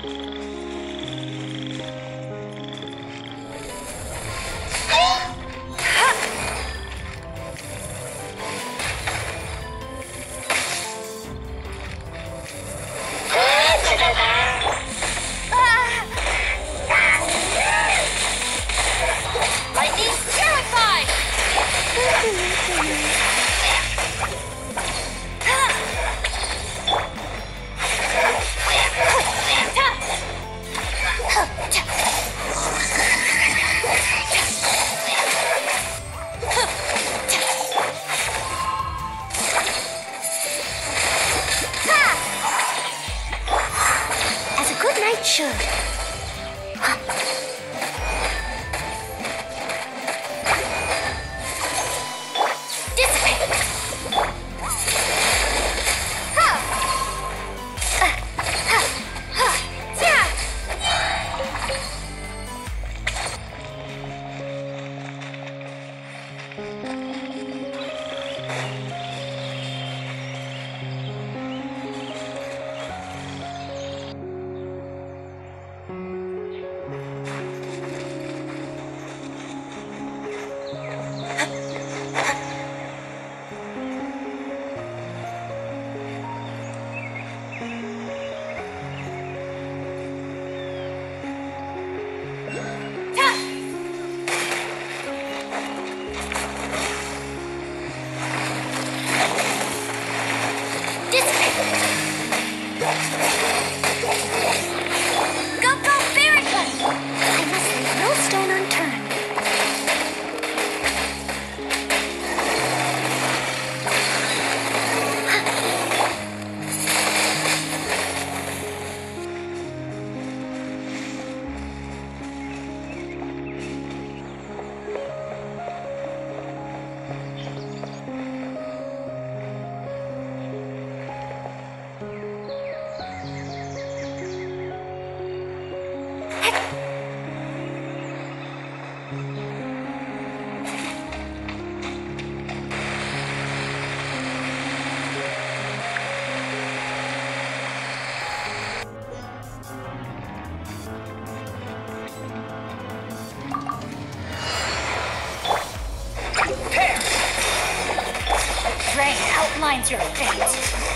Outlines your fate.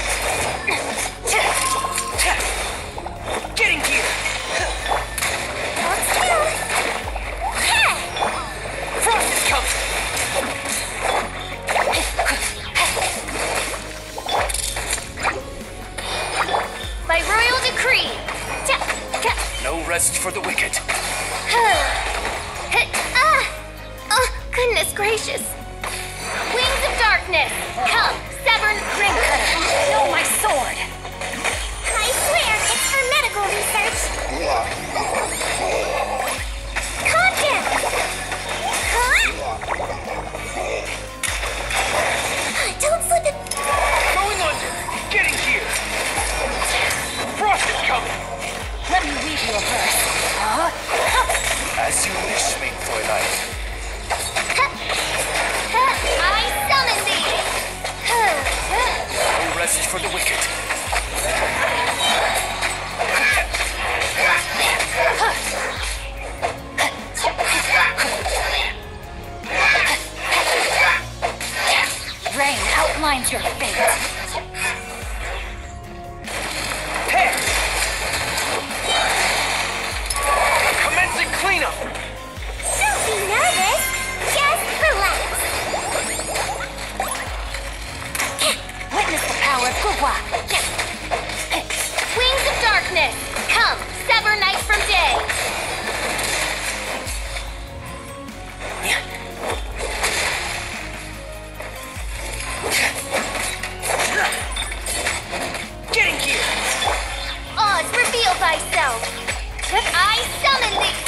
Getting here! Frost is coming! By royal decree! No rest for the wicked. Oh, goodness gracious! Wings of darkness! Come, Severn Grimcutter! Know my sword! I swear, it's for medical research. Content! Huh? Don't slip it. Going under! Getting here! Frost is coming! Let me read you a verse. As you wish, mein Fräulein. I summon thee! No rest for the wicked. Rain outlines your fate. Commencing cleanup! Don't be nervous. Just relax. Witness the power of Gugwa. Wings of darkness, come, sever night from day. Getting here! Oz, reveal thyself. I summon thee.